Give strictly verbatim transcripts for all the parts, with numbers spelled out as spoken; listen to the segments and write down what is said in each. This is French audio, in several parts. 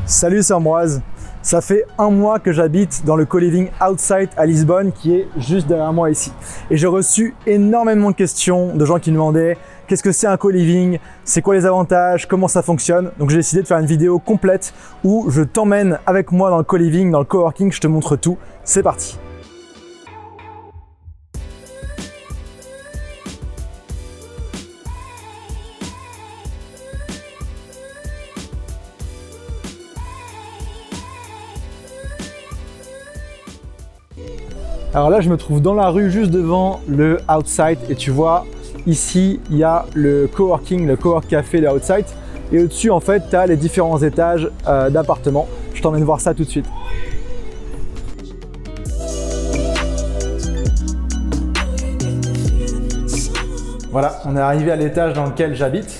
Salut, c'est Ambroise. Ça fait un mois que j'habite dans le co-living Outsite à Lisbonne qui est juste derrière moi ici. Et j'ai reçu énormément de questions de gens qui me demandaient qu'est-ce que c'est un co-living, c'est quoi les avantages, comment ça fonctionne. Donc j'ai décidé de faire une vidéo complète où je t'emmène avec moi dans le co-living, dans le coworking, je te montre tout. C'est parti. Alors là, je me trouve dans la rue juste devant le Outsite et tu vois, ici, il y a le coworking, le cowork café de Outsite. Et au-dessus, en fait, tu as les différents étages euh, d'appartements. Je t'emmène voir ça tout de suite. Voilà, on est arrivé à l'étage dans lequel j'habite.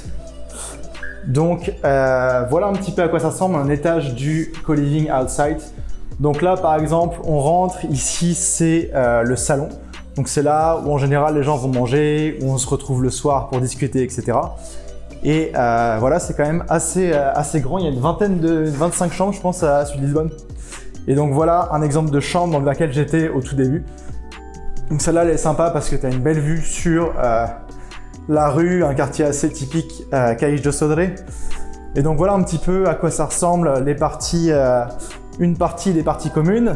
Donc, euh, voilà un petit peu à quoi ça ressemble, un étage du co-living Outsite. Donc là, par exemple, on rentre, ici, c'est euh, le salon. Donc c'est là où en général les gens vont manger, où on se retrouve le soir pour discuter, et cetera. Et euh, voilà, c'est quand même assez, euh, assez grand. Il y a une vingtaine de, vingt-cinq chambres, je pense, à Sud Lisbonne. Et donc voilà un exemple de chambre dans laquelle j'étais au tout début. Donc celle-là, elle est sympa parce que tu as une belle vue sur euh, la rue, un quartier assez typique, euh, Caix de Sodré. Et donc voilà un petit peu à quoi ça ressemble, les parties... Euh, une partie des parties communes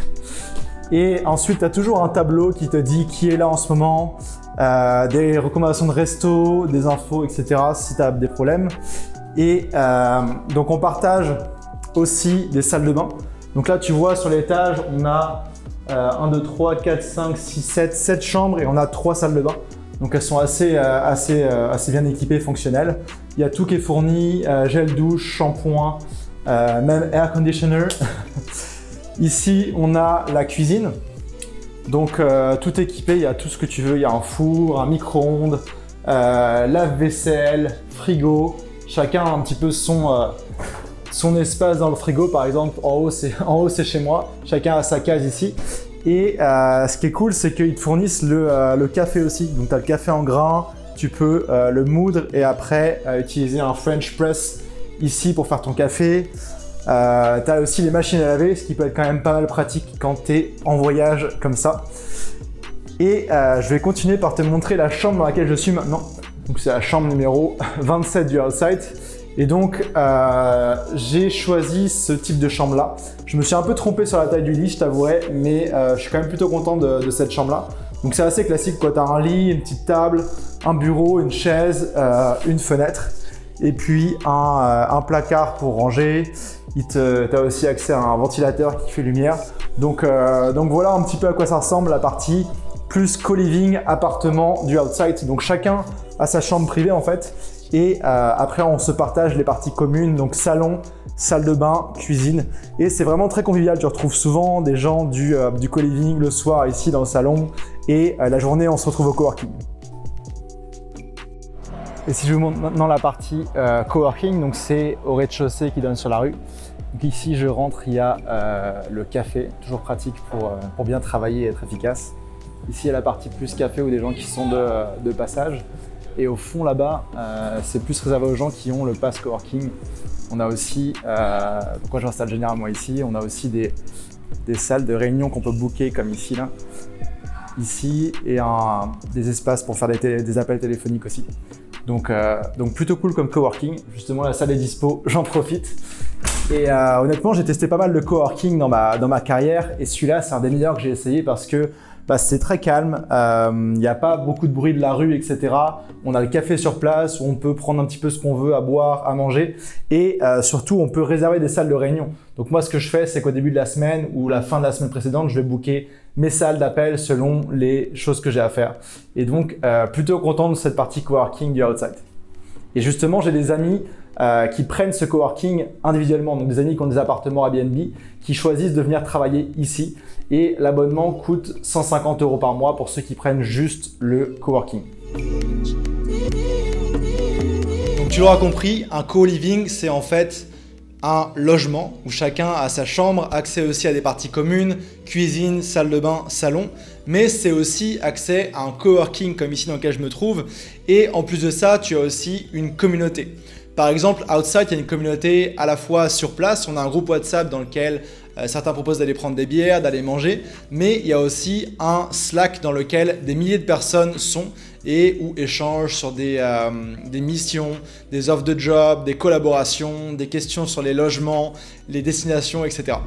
et ensuite tu as toujours un tableau qui te dit qui est là en ce moment, euh, des recommandations de resto, des infos, et cetera si tu as des problèmes. Et euh, donc on partage aussi des salles de bain. Donc là tu vois sur l'étage on a euh, un, deux, trois, quatre, cinq, six, sept, sept chambres et on a trois salles de bain. Donc elles sont assez, euh, assez, euh, assez bien équipées, fonctionnelles. Il y a tout qui est fourni, euh, gel douche, shampoing, Euh, même air conditioner. Ici, on a la cuisine. Donc, euh, tout équipé, il y a tout ce que tu veux. Il y a un four, un micro-ondes, euh, lave-vaisselle, frigo. Chacun a un petit peu son, euh, son espace dans le frigo. Par exemple, en haut, c'est en haut, c'est chez moi. Chacun a sa case ici. Et euh, ce qui est cool, c'est qu'ils te fournissent le, euh, le café aussi. Donc, tu as le café en grains. Tu peux euh, le moudre et après euh, utiliser un French press ici pour faire ton café. Euh, tu as aussi les machines à laver, ce qui peut être quand même pas mal pratique quand tu es en voyage comme ça. Et euh, je vais continuer par te montrer la chambre dans laquelle je suis maintenant. Donc c'est la chambre numéro vingt-sept du Outsite. Et donc euh, j'ai choisi ce type de chambre là. Je me suis un peu trompé sur la taille du lit, je t'avouerai, mais euh, je suis quand même plutôt content de, de cette chambre là. Donc c'est assez classique, tu as un lit, une petite table, un bureau, une chaise, euh, une fenêtre. Et puis un, euh, un placard pour ranger. Tu as aussi accès à un ventilateur qui fait lumière. Donc, euh, donc voilà un petit peu à quoi ça ressemble la partie plus co-living, appartement du Outsite. Donc chacun a sa chambre privée en fait. Et euh, après on se partage les parties communes, donc salon, salle de bain, cuisine. Et c'est vraiment très convivial. Tu retrouves souvent des gens du, euh, du co-living le soir ici dans le salon. Et euh, la journée on se retrouve au coworking. Et si je vous montre maintenant la partie euh, coworking, donc c'est au rez-de-chaussée qui donne sur la rue. Donc ici je rentre, il y a euh, le café, toujours pratique pour, euh, pour bien travailler et être efficace. Ici il y a la partie plus café où des gens qui sont de, de passage. Et au fond là-bas, euh, c'est plus réservé aux gens qui ont le pass coworking. On a aussi, euh, pourquoi j'installe généralement ici, on a aussi des, des salles de réunion qu'on peut booker comme ici là. Ici et un, des espaces pour faire des, télé, des appels téléphoniques aussi. Donc, euh, donc plutôt cool comme coworking. Justement, la salle est dispo, j'en profite. Et euh, honnêtement, j'ai testé pas mal de coworking dans ma, dans ma carrière. Et celui-là, c'est un des meilleurs que j'ai essayé parce que bah, c'est très calme. Il euh, n'y a pas beaucoup de bruit de la rue, et cetera. On a le café sur place où on peut prendre un petit peu ce qu'on veut à boire, à manger. Et euh, surtout, on peut réserver des salles de réunion. Donc moi, ce que je fais, c'est qu'au début de la semaine ou la fin de la semaine précédente, je vais booker mes salles d'appel selon les choses que j'ai à faire. Et donc, euh, plutôt content de cette partie coworking du Outsite. Et justement, j'ai des amis euh, qui prennent ce coworking individuellement, donc des amis qui ont des appartements Airbnb, qui choisissent de venir travailler ici. Et l'abonnement coûte cent cinquante euros par mois pour ceux qui prennent juste le coworking. Donc tu l'auras compris, un co-living, c'est en fait un logement où chacun a sa chambre, accès aussi à des parties communes, cuisine, salle de bain, salon, mais c'est aussi accès à un coworking comme ici dans lequel je me trouve. Et en plus de ça, tu as aussi une communauté. Par exemple, Outside, il y a une communauté à la fois sur place, on a un groupe WhatsApp dans lequel euh, certains proposent d'aller prendre des bières, d'aller manger, mais il y a aussi un Slack dans lequel des milliers de personnes sont et où échangent sur des, euh, des missions, des offres de job, des collaborations, des questions sur les logements, les destinations, et cetera.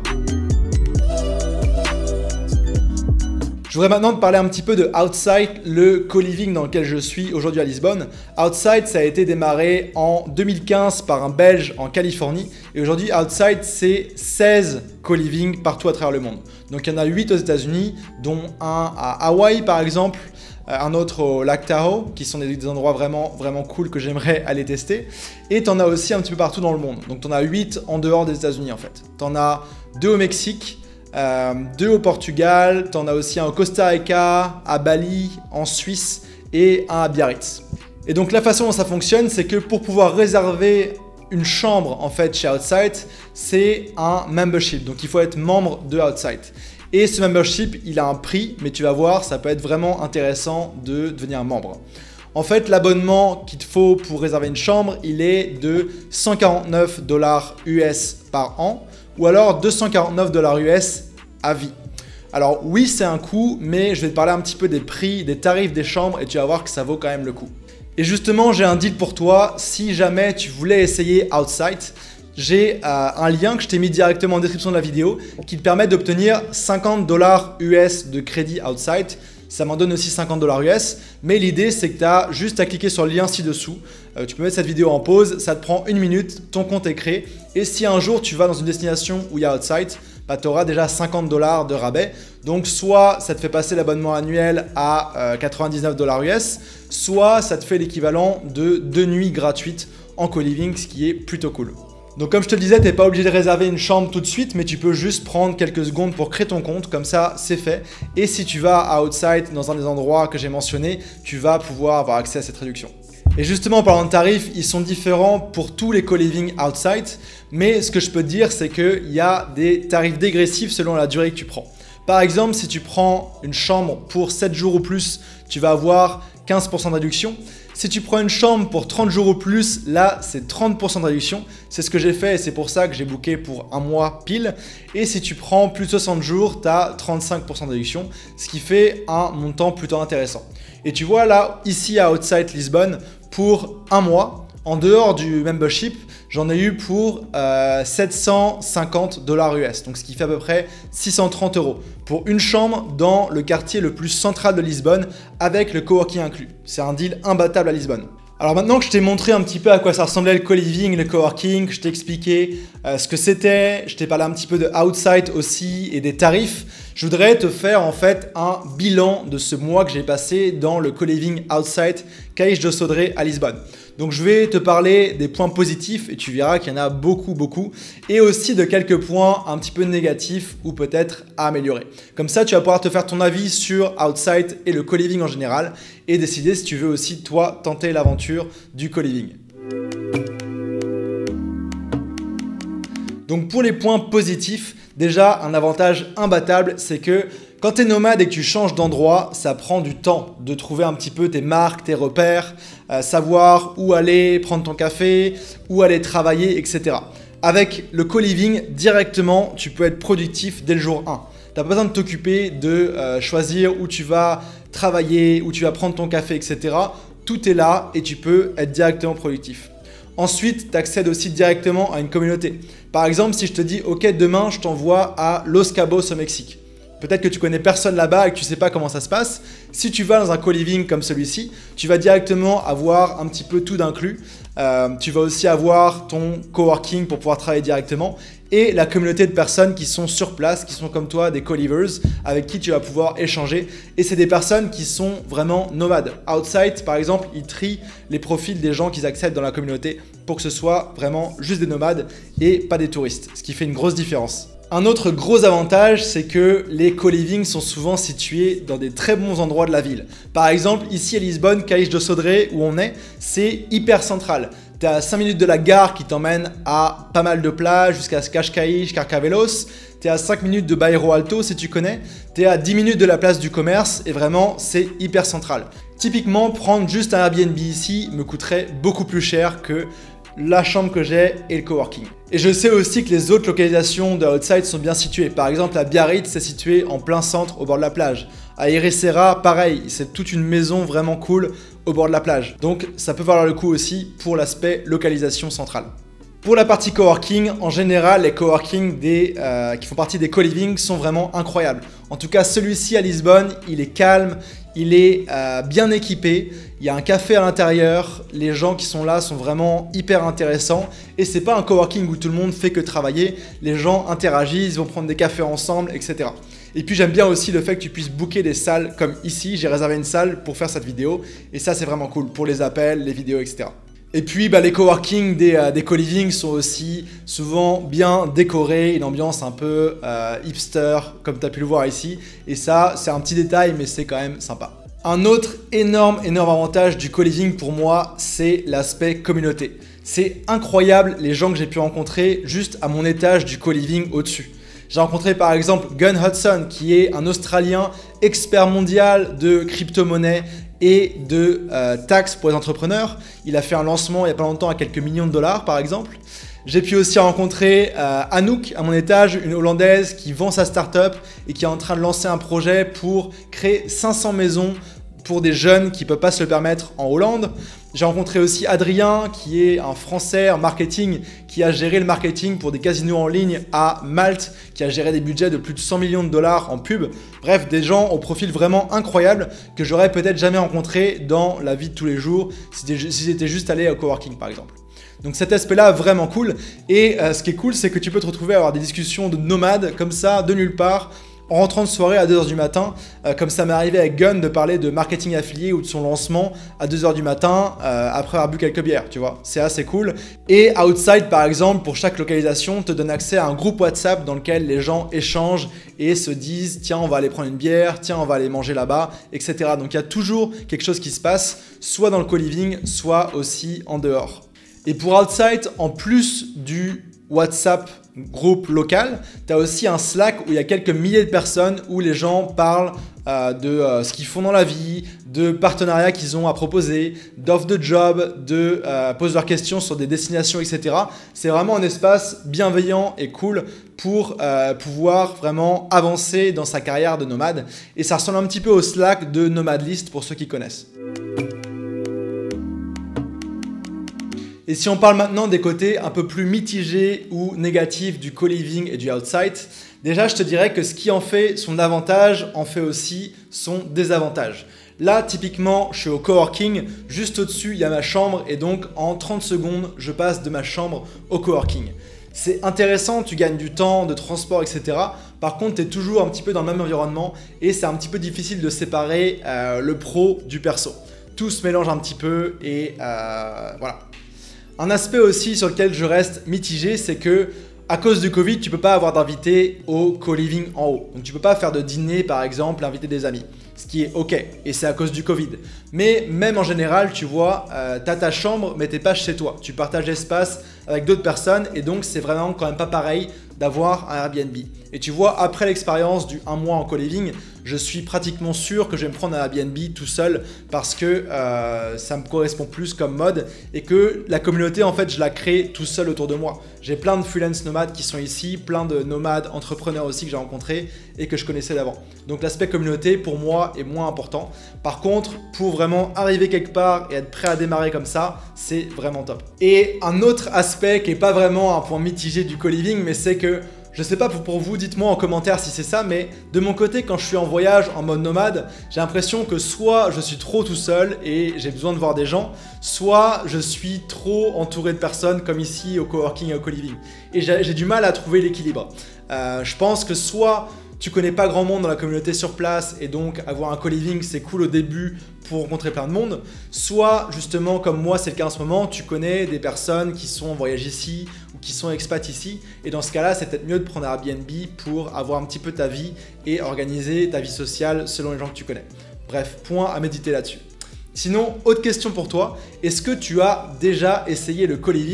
Je voudrais maintenant te parler un petit peu de Outside, le co-living dans lequel je suis aujourd'hui à Lisbonne. Outside, ça a été démarré en deux mille quinze par un Belge en Californie. Et aujourd'hui, Outside, c'est seize co-living partout à travers le monde. Donc il y en a huit aux États-Unis, dont un à Hawaï par exemple, un autre au lac Tahoe, qui sont des endroits vraiment, vraiment cool que j'aimerais aller tester. Et tu en as aussi un petit peu partout dans le monde. Donc tu en as huit en dehors des États-Unis en fait. Tu en as deux au Mexique, Euh, deux au Portugal, tu en as aussi un au Costa Rica, à Bali, en Suisse et un à Biarritz. Et donc la façon dont ça fonctionne, c'est que pour pouvoir réserver une chambre en fait chez Outside, c'est un membership. Donc il faut être membre de Outside. Et ce membership, il a un prix, mais tu vas voir, ça peut être vraiment intéressant de devenir membre. En fait, l'abonnement qu'il te faut pour réserver une chambre, il est de cent quarante-neuf dollars U S par an ou alors deux cent quarante-neuf dollars U S à vie. Alors oui, c'est un coût, mais je vais te parler un petit peu des prix, des tarifs des chambres et tu vas voir que ça vaut quand même le coup. Et justement, j'ai un deal pour toi. Si jamais tu voulais essayer Outside, j'ai euh, un lien que je t'ai mis directement en description de la vidéo qui te permet d'obtenir cinquante dollars U S de crédit Outside. Ça m'en donne aussi cinquante dollars U S, mais l'idée c'est que tu as juste à cliquer sur le lien ci-dessous. Euh, tu peux mettre cette vidéo en pause, ça te prend une minute, ton compte est créé. Et si un jour tu vas dans une destination où il y a Outside, bah, tu auras déjà cinquante dollars de rabais. Donc soit ça te fait passer l'abonnement annuel à euh, quatre-vingt-dix-neuf dollars U S, soit ça te fait l'équivalent de deux nuits gratuites en co-living, ce qui est plutôt cool. Donc comme je te le disais, tu n'es pas obligé de réserver une chambre tout de suite, mais tu peux juste prendre quelques secondes pour créer ton compte, comme ça c'est fait. Et si tu vas à Outside, dans un des endroits que j'ai mentionné, tu vas pouvoir avoir accès à cette réduction. Et justement, en parlant de tarifs, ils sont différents pour tous les co-living Outside, mais ce que je peux te dire, c'est qu'il y a des tarifs dégressifs selon la durée que tu prends. Par exemple, si tu prends une chambre pour sept jours ou plus, tu vas avoir quinze pour cent de réduction. Si tu prends une chambre pour trente jours ou plus, là, c'est trente pour cent de réduction. C'est ce que j'ai fait et c'est pour ça que j'ai booké pour un mois pile. Et si tu prends plus de soixante jours, tu as trente-cinq pour cent de réduction, ce qui fait un montant plutôt intéressant. Et tu vois là, ici à Outside Lisbonne, pour un mois, en dehors du membership, j'en ai eu pour euh, sept cent cinquante dollars U S, donc ce qui fait à peu près six cent trente euros pour une chambre dans le quartier le plus central de Lisbonne avec le coworking inclus. C'est un deal imbattable à Lisbonne. Alors maintenant que je t'ai montré un petit peu à quoi ça ressemblait le co-living, le coworking, que je t'ai expliqué euh, ce que c'était, je t'ai parlé un petit peu de Outside aussi et des tarifs, je voudrais te faire en fait un bilan de ce mois que j'ai passé dans le co-living Outside Caixes de Sodré à Lisbonne. Donc je vais te parler des points positifs et tu verras qu'il y en a beaucoup, beaucoup. Et aussi de quelques points un petit peu négatifs ou peut-être à améliorer. Comme ça, tu vas pouvoir te faire ton avis sur Outside et le co-living en général et décider si tu veux aussi, toi, tenter l'aventure du co-living. Donc pour les points positifs, déjà un avantage imbattable, c'est que quand tu es nomade et que tu changes d'endroit, ça prend du temps de trouver un petit peu tes marques, tes repères, euh, savoir où aller prendre ton café, où aller travailler, et cetera. Avec le co-living, directement, tu peux être productif dès le jour un. Tu n'as pas besoin de t'occuper de euh, choisir où tu vas travailler, où tu vas prendre ton café, et cetera. Tout est là et tu peux être directement productif. Ensuite, tu accèdes aussi directement à une communauté. Par exemple, si je te dis « Ok, demain, je t'envoie à Los Cabos au Mexique ». Peut-être que tu connais personne là-bas et que tu ne sais pas comment ça se passe. Si tu vas dans un co-living comme celui-ci, tu vas directement avoir un petit peu tout d'inclus. Euh, tu vas aussi avoir ton coworking pour pouvoir travailler directement et la communauté de personnes qui sont sur place, qui sont comme toi des co-livers avec qui tu vas pouvoir échanger. Et c'est des personnes qui sont vraiment nomades. Outside, par exemple, ils trient les profils des gens qu'ils acceptent dans la communauté pour que ce soit vraiment juste des nomades et pas des touristes, ce qui fait une grosse différence. Un autre gros avantage, c'est que les co-living sont souvent situés dans des très bons endroits de la ville. Par exemple, ici à Lisbonne, Caixes de Sodré, où on est, c'est hyper central. Tu es à cinq minutes de la gare qui t'emmène à pas mal de plages, jusqu'à Cascais, Carcavelos. Tu es à cinq minutes de Bairro Alto, si tu connais. Tu es à dix minutes de la place du commerce et vraiment, c'est hyper central. Typiquement, prendre juste un Airbnb ici me coûterait beaucoup plus cher que la chambre que j'ai et le coworking. Et je sais aussi que les autres localisations de Outside sont bien situées. Par exemple, à Biarritz, c'est situé en plein centre au bord de la plage. À Ericeira, pareil, c'est toute une maison vraiment cool au bord de la plage. Donc ça peut valoir le coup aussi pour l'aspect localisation centrale. Pour la partie coworking, en général, les coworking des, euh, qui font partie des co-living sont vraiment incroyables. En tout cas, celui-ci à Lisbonne, il est calme, il est euh, bien équipé, il y a un café à l'intérieur, les gens qui sont là sont vraiment hyper intéressants et c'est pas un coworking où tout le monde fait que travailler, les gens interagissent, ils vont prendre des cafés ensemble, et cetera. Et puis j'aime bien aussi le fait que tu puisses booker des salles comme ici, j'ai réservé une salle pour faire cette vidéo et ça c'est vraiment cool pour les appels, les vidéos, et cetera. Et puis bah, les coworking des, euh, des co-living sont aussi souvent bien décorés, une ambiance un peu euh, hipster comme tu as pu le voir ici. Et ça c'est un petit détail mais c'est quand même sympa. Un autre énorme énorme avantage du co-living pour moi c'est l'aspect communauté. C'est incroyable les gens que j'ai pu rencontrer juste à mon étage du co-living au-dessus. J'ai rencontré par exemple Gun Hudson qui est un Australien expert mondial de crypto-monnaie et de euh, taxes pour les entrepreneurs. Il a fait un lancement il n'y a pas longtemps à quelques millions de dollars par exemple. J'ai pu aussi rencontrer euh, Anouk à mon étage, une Hollandaise qui vend sa start-up et qui est en train de lancer un projet pour créer cinq cents maisons pour des jeunes qui ne peuvent pas se le permettre en Hollande. J'ai rencontré aussi Adrien qui est un Français en marketing qui a géré le marketing pour des casinos en ligne à Malte, qui a géré des budgets de plus de cent millions de dollars en pub. Bref, des gens au profil vraiment incroyable que j'aurais peut-être jamais rencontré dans la vie de tous les jours si j'étais juste allé au coworking par exemple. Donc cet aspect-là, vraiment cool. Et euh, ce qui est cool, c'est que tu peux te retrouver à avoir des discussions de nomades comme ça, de nulle part, en rentrant de soirée à deux heures du matin, euh, comme ça m'est arrivé avec Gun de parler de marketing affilié ou de son lancement à deux heures du matin euh, après avoir bu quelques bières, tu vois. C'est assez cool. Et Outside, par exemple, pour chaque localisation, te donne accès à un groupe WhatsApp dans lequel les gens échangent et se disent « Tiens, on va aller prendre une bière, tiens, on va aller manger là-bas, et cetera » Donc il y a toujours quelque chose qui se passe, soit dans le co-living, soit aussi en dehors. Et pour Outside, en plus du WhatsApp groupe local, tu as aussi un Slack où il y a quelques milliers de personnes où les gens parlent euh, de euh, ce qu'ils font dans la vie, de partenariats qu'ils ont à proposer, d'offres de job, de euh, posent leurs questions sur des destinations, et cetera. C'est vraiment un espace bienveillant et cool pour euh, pouvoir vraiment avancer dans sa carrière de nomade. Et ça ressemble un petit peu au Slack de Nomadlist pour ceux qui connaissent. Et si on parle maintenant des côtés un peu plus mitigés ou négatifs du co-living et du Outside, déjà je te dirais que ce qui en fait son avantage en fait aussi son désavantage. Là, typiquement, je suis au coworking, juste au-dessus, il y a ma chambre et donc en trente secondes, je passe de ma chambre au coworking. C'est intéressant, tu gagnes du temps, de transport, et cetera. Par contre, tu es toujours un petit peu dans le même environnement et c'est un petit peu difficile de séparer euh, le pro du perso. Tout se mélange un petit peu et euh, voilà. Un aspect aussi sur lequel je reste mitigé, c'est que à cause du Covid, tu peux pas avoir d'invités au co-living en haut. Donc tu peux pas faire de dîner par exemple, inviter des amis. Ce qui est ok, et c'est à cause du Covid. Mais même en général, tu vois, euh, tu as ta chambre, mais tu n'es pas chez toi. Tu partages l'espace avec d'autres personnes, et donc c'est vraiment quand même pas pareil d'avoir un Airbnb. Et tu vois, après l'expérience du un mois en co-living, je suis pratiquement sûr que je vais me prendre un Airbnb tout seul parce que euh, ça me correspond plus comme mode et que la communauté, en fait, je la crée tout seul autour de moi. J'ai plein de freelance nomades qui sont ici, plein de nomades entrepreneurs aussi que j'ai rencontrés et que je connaissais d'avant. Donc l'aspect communauté, pour moi, est moins important. Par contre, pour vraiment arriver quelque part et être prêt à démarrer comme ça, c'est vraiment top. Et un autre aspect qui n'est pas vraiment un point mitigé du co-living, mais c'est que je sais pas pour vous, dites-moi en commentaire si c'est ça, mais de mon côté, quand je suis en voyage en mode nomade, j'ai l'impression que soit je suis trop tout seul et j'ai besoin de voir des gens, soit je suis trop entouré de personnes comme ici au coworking et au co-living. Et j'ai du mal à trouver l'équilibre. Euh, je pense que soit tu connais pas grand monde dans la communauté sur place et donc avoir un co-living c'est cool au début pour rencontrer plein de monde, soit justement comme moi c'est le cas en ce moment, tu connais des personnes qui sont en voyage ici ou qui sont expats ici et dans ce cas là c'est peut-être mieux de prendre un Airbnb pour avoir un petit peu ta vie et organiser ta vie sociale selon les gens que tu connais. Bref, point à méditer là-dessus. Sinon, autre question pour toi, est-ce que tu as déjà essayé le co-living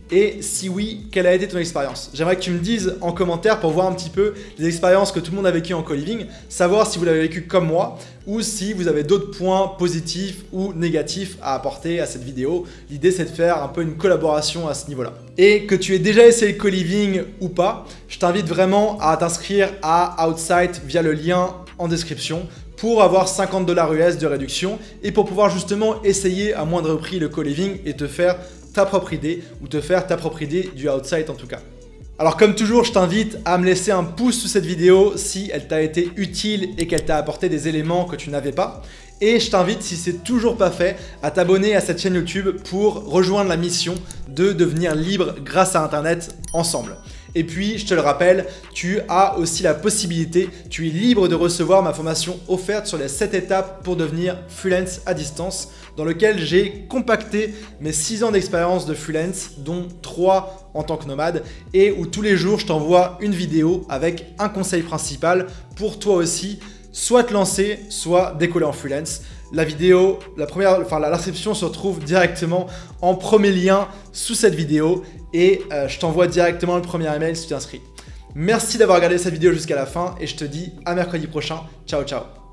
Et si oui, quelle a été ton expérience? J'aimerais que tu me dises en commentaire pour voir un petit peu les expériences que tout le monde a vécues en co-living, savoir si vous l'avez vécu comme moi ou si vous avez d'autres points positifs ou négatifs à apporter à cette vidéo. L'idée, c'est de faire un peu une collaboration à ce niveau-là. Et que tu aies déjà essayé le co-living ou pas, je t'invite vraiment à t'inscrire à Outsight via le lien en description pour avoir cinquante dollars U S de réduction et pour pouvoir justement essayer à moindre prix le co-living et te faire ta propre idée ou te faire ta propre idée du Outsight en tout cas. Alors comme toujours, je t'invite à me laisser un pouce sous cette vidéo si elle t'a été utile et qu'elle t'a apporté des éléments que tu n'avais pas. Et je t'invite, si c'est toujours pas fait, à t'abonner à cette chaîne YouTube pour rejoindre la mission de devenir libre grâce à Internet ensemble. Et puis, je te le rappelle, tu as aussi la possibilité, tu es libre de recevoir ma formation offerte sur les sept étapes pour devenir freelance à distance, dans lequel j'ai compacté mes six ans d'expérience de freelance, dont trois en tant que nomade, et où tous les jours, je t'envoie une vidéo avec un conseil principal pour toi aussi, soit te lancer, soit décoller en freelance. La vidéo, la première, enfin l'inscription se retrouve directement en premier lien sous cette vidéo et euh, je t'envoie directement le premier email si tu t'inscris. Merci d'avoir regardé cette vidéo jusqu'à la fin et je te dis à mercredi prochain. Ciao, ciao.